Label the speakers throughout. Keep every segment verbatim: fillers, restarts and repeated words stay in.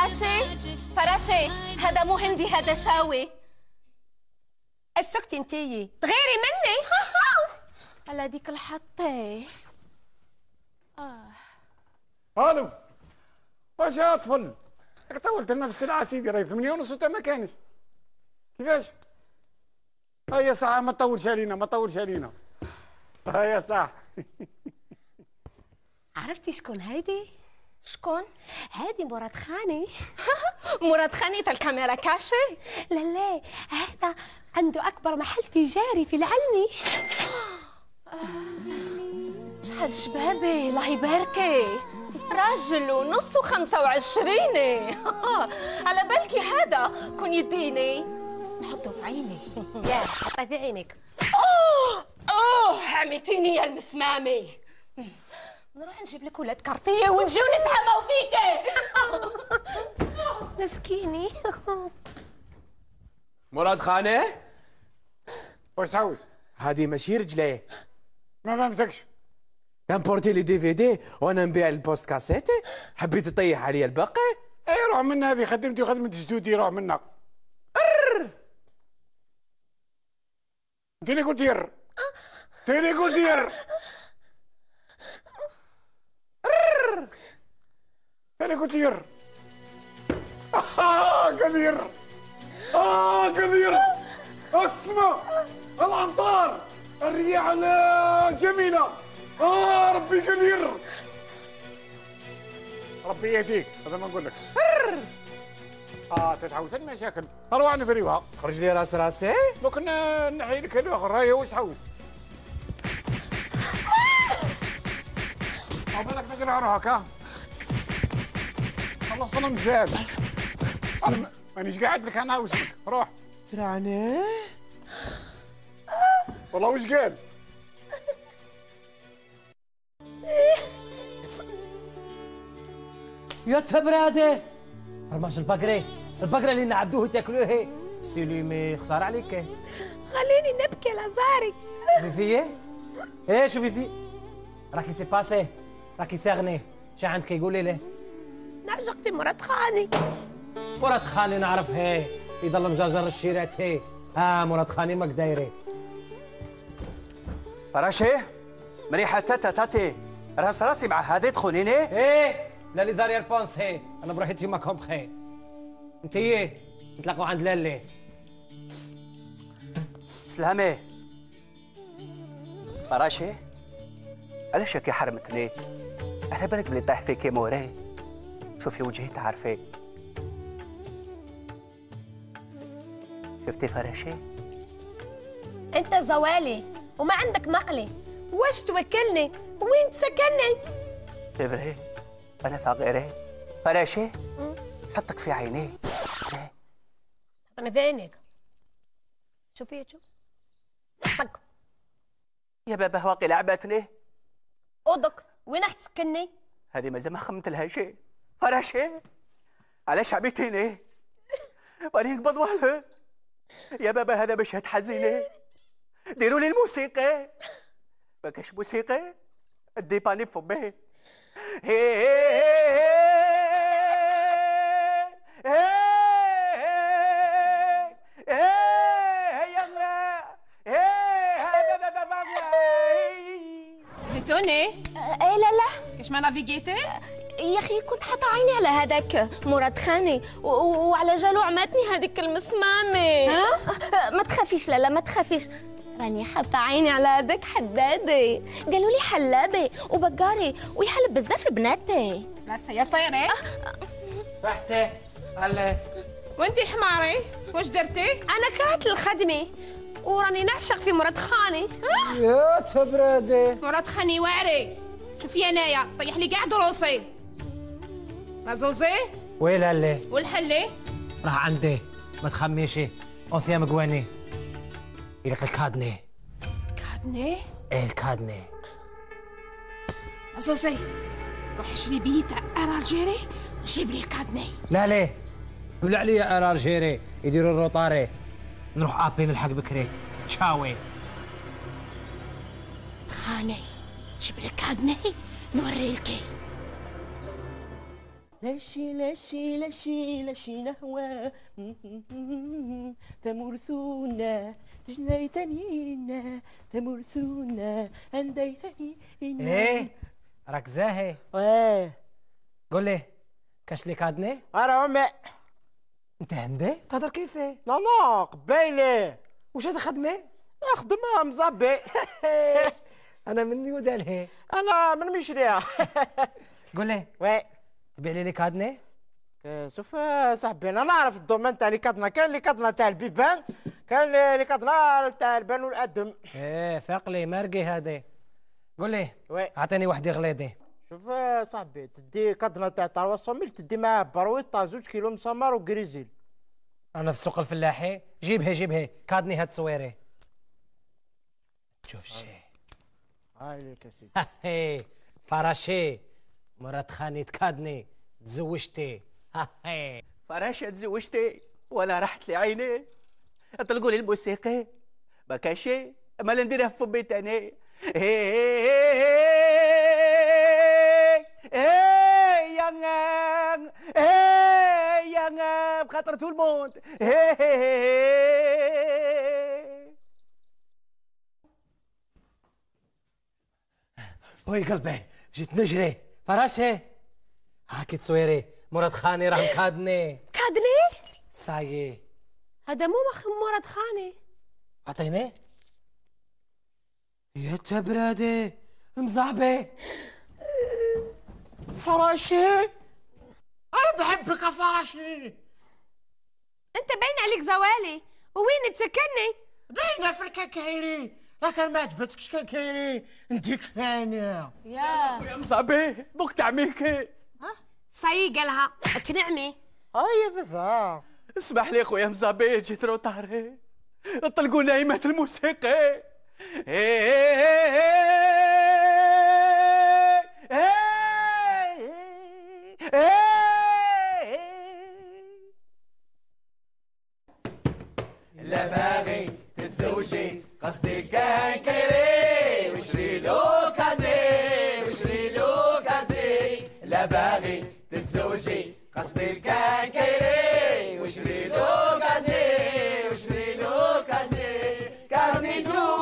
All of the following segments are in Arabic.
Speaker 1: فراشة فراشة، هذا مو هندي، هذا شاوي.
Speaker 2: اسكتي انتي، تغيري مني.
Speaker 1: على ديك الحطة.
Speaker 3: اه الو، واش يا طفل؟ راك طولت لنا في السلعة سيدي، راهي ثمانية ونص وانت ما كانش. كيفاش؟ هيا صح، ما تطولش علينا ما تطولش علينا. هيا صح.
Speaker 2: عرفتي شكون هيدي؟
Speaker 1: شكون؟
Speaker 2: هادي مراد خاني.
Speaker 1: مراد خاني تاع الكاميرا كاشي؟
Speaker 2: لا لا، هذا عنده أكبر محل تجاري في العلمي.
Speaker 1: شحال شبابي، الله يباركي. راجل ونص وخمسة وعشرين. على بالكي هذا كون يديني نحطه في عيني.
Speaker 2: يا حطي في عينك.
Speaker 1: اوه اوه حميتيني يا المسمامي. نروح نجيب لك ولاد كارطيه ونجيو نتحماو فيكي.
Speaker 2: مسكيني.
Speaker 4: مراد خانه،
Speaker 3: واش تعوز؟
Speaker 4: هذه ماشي رجليه.
Speaker 3: ما فهمتكش.
Speaker 4: نمبورتي لي دي في دي وانا نبيع البوست كاسيتي، حبيت تطيح عليا الباقي؟
Speaker 3: اي روح منا، هذه خدمتي وخدمة جدودي، روح منا. انت اللي قلت ير. انت اللي قلت ير. انت اللي قلت ير. آه كبير. آه كبير. اسمع، الأمطار، الرياح الجميلة. آه ربي كبير. ربي يهديك، هذا ما نقول لك. اه تتحوس المشاكل، اروح نفريوها.
Speaker 4: خرج لي راس راسي.
Speaker 3: دوك نحي لك الاخر، هاي واش تحوس؟ او بالك نقرا على روحك. ها خلصنا مزيان. انا مانيش قاعد لك انا واسمك، روح.
Speaker 4: سرعني.
Speaker 3: والله وش قال؟
Speaker 5: يا تبرادة رماش البقرة، البقرة اللي نعبدوه تاكلوه. سليمي خسارة عليك.
Speaker 2: خليني نبكي لازاري.
Speaker 5: شوفي فيا؟ ايه شوفي في راكي سي باسي، راكي ساغني. شا عندك يقولي ليه؟
Speaker 2: نعشق في مراد خاني.
Speaker 5: مراد خاني نعرف هي يضل مجرجر الشيرات هي. ها مراد خاني ماك دايري.
Speaker 6: فراشي مريحة تاتا تاتي راس راسي مع هذه تخونيني؟
Speaker 5: ايه لا لي زارير بونس هي، انا بروحيتي ما كوم خير. انتي نتلاقوا عند لالي.
Speaker 6: سلامي فراشي، علاش هكا حرمتني؟ على بالك بلي طايح فيكي موراي؟ شوفي وجهي تعرفي. شفتي فراشي؟
Speaker 2: انت زوالي وما عندك مقلي، واش توكلني؟ وين تسكنني؟
Speaker 6: سي فري، انا فقيري. فراشي حطك في عيني.
Speaker 2: انا في عينيك. شوفي شوف طق.
Speaker 6: يا بابا واقي لعبتني.
Speaker 2: اوضك وين راح تسكنني؟
Speaker 6: هذه مازال ما خممت لها شيء. فراشي علاش عبيتيني؟ ماني نقبض والو. يا بابا هذا مشهد حزينه، ديروا لي الموسيقى. ما كاش موسيقى، الديباني فمي. هي
Speaker 7: زيتوني؟
Speaker 1: ايه لا لا،
Speaker 7: كاش ما نافيغيتي؟
Speaker 1: يا اخي كنت حاطه عيني على هذاك مراد خاني و... وعلى جالو عماتني هذيك المسمامه.
Speaker 7: ها؟
Speaker 1: ما تخافيش لا لا ما تخافيش، راني حاطه عيني على هذاك حدادي، قالوا لي حلابي وبقاري ويحلب بزاف البناتي.
Speaker 7: لا سيا طيري.
Speaker 5: رحتي هلا.
Speaker 7: وانتي حماري واش درتي؟
Speaker 2: انا كرهت الخدمه وراني نعشق في مراد خاني.
Speaker 5: يا تبرادة
Speaker 7: مراد خاني واعري. شوفي انايا طيح لي كاع دروسي. مازوزي
Speaker 5: وين هلا؟
Speaker 7: والحلي
Speaker 5: راه عندي، ما تخميشي. اونسيا مقواني يلقى الكادني.
Speaker 7: كادني؟
Speaker 5: ايه الكادني.
Speaker 7: مازوزي روح شري بيه تاع اراجيري وجيب لي الكادني.
Speaker 5: لا ليه بلع لي يا ارار جيري يديروا الروطاري. نروح ابي نلحق بكري. تشاوي
Speaker 7: خاني جيب لي كادني نوري لكي.
Speaker 8: لاشي لاشي لاشي لاشي نهوى تمرثونا تجنيتنينا تمرثونا انديتنينا.
Speaker 5: ايه راك زاهي.
Speaker 8: ايه
Speaker 5: قول لي كاش لي كادني؟
Speaker 8: انا امي.
Speaker 5: انت عندي تهضر كيفاه؟
Speaker 8: لا لا قبايلي.
Speaker 5: واش هذا خدمه؟
Speaker 8: نخدمها مزبي.
Speaker 5: انا مني ودالها.
Speaker 8: انا من مشريع.
Speaker 5: قول لي
Speaker 8: وي
Speaker 5: تبيع لي لي كادني؟
Speaker 8: شوف صاحبي انا نعرف الدومين تاع لي كادنا، كاين لي كادنا تاع البيبان، كاين لي كادنا تاع البان والادم.
Speaker 5: ايه فاقلي مرقي هذا. قول لي
Speaker 8: وي
Speaker 5: عطيني واحد غليظي.
Speaker 8: شوف صاحبي تدي كادنا تاع ثلاثمية ميل تدي معاه برويط تاع زوج كيلو مسمار وكريزيل.
Speaker 5: انا في السوق الفلاحي. جيبها جيبها كادني هاد التصويري. شوف شي.
Speaker 8: هاي ليك يا سيدي.
Speaker 5: هاي فراشي مرات خاني تكادني تزوجتي. هاي
Speaker 6: فراشة تزوجتي ولا راحت لي عيني. اطلقوا لي الموسيقى ما كان شيء ما نديرها في فمي تاني. ايه يا نعم ايه يا نعم بخاطر تو الموند.
Speaker 5: وي قلبي جيت نجري. فراشي هاكي تصويري مراد خاني راه مكادني.
Speaker 2: كادني؟
Speaker 5: صايي
Speaker 2: هذا مو مخ مراد خاني.
Speaker 5: عطيني يا تبرادي مزعبي.
Speaker 8: فراشي انا بحبك يا فراشي.
Speaker 2: انت باين عليك زوالي. وين تسكني؟
Speaker 8: باينه في الكاكايري، لكن ما عجبتكش كاكايري نديك ثانيه.
Speaker 2: يا
Speaker 6: يا مصعبي بوك تاع ميكي.
Speaker 2: صاي قالها تنعمي.
Speaker 8: هيا بابا
Speaker 6: اسمح لي خويا مصعبي جيت روطاري. اطلقوا نايمة الموسيقى.
Speaker 4: لا باغي تتزوجي قصدي كان كيري وشري له كادي وشري له كادي. لا باغي تتزوجي قصدي كان كيري وشري له كادي وشري له كادي. كادي تو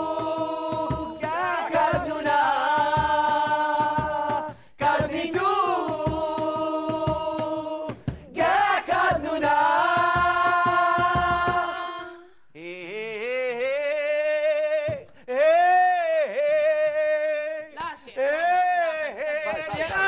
Speaker 4: يا كادونا كادي تو يا كادونا.
Speaker 7: لا شيخ.
Speaker 6: يا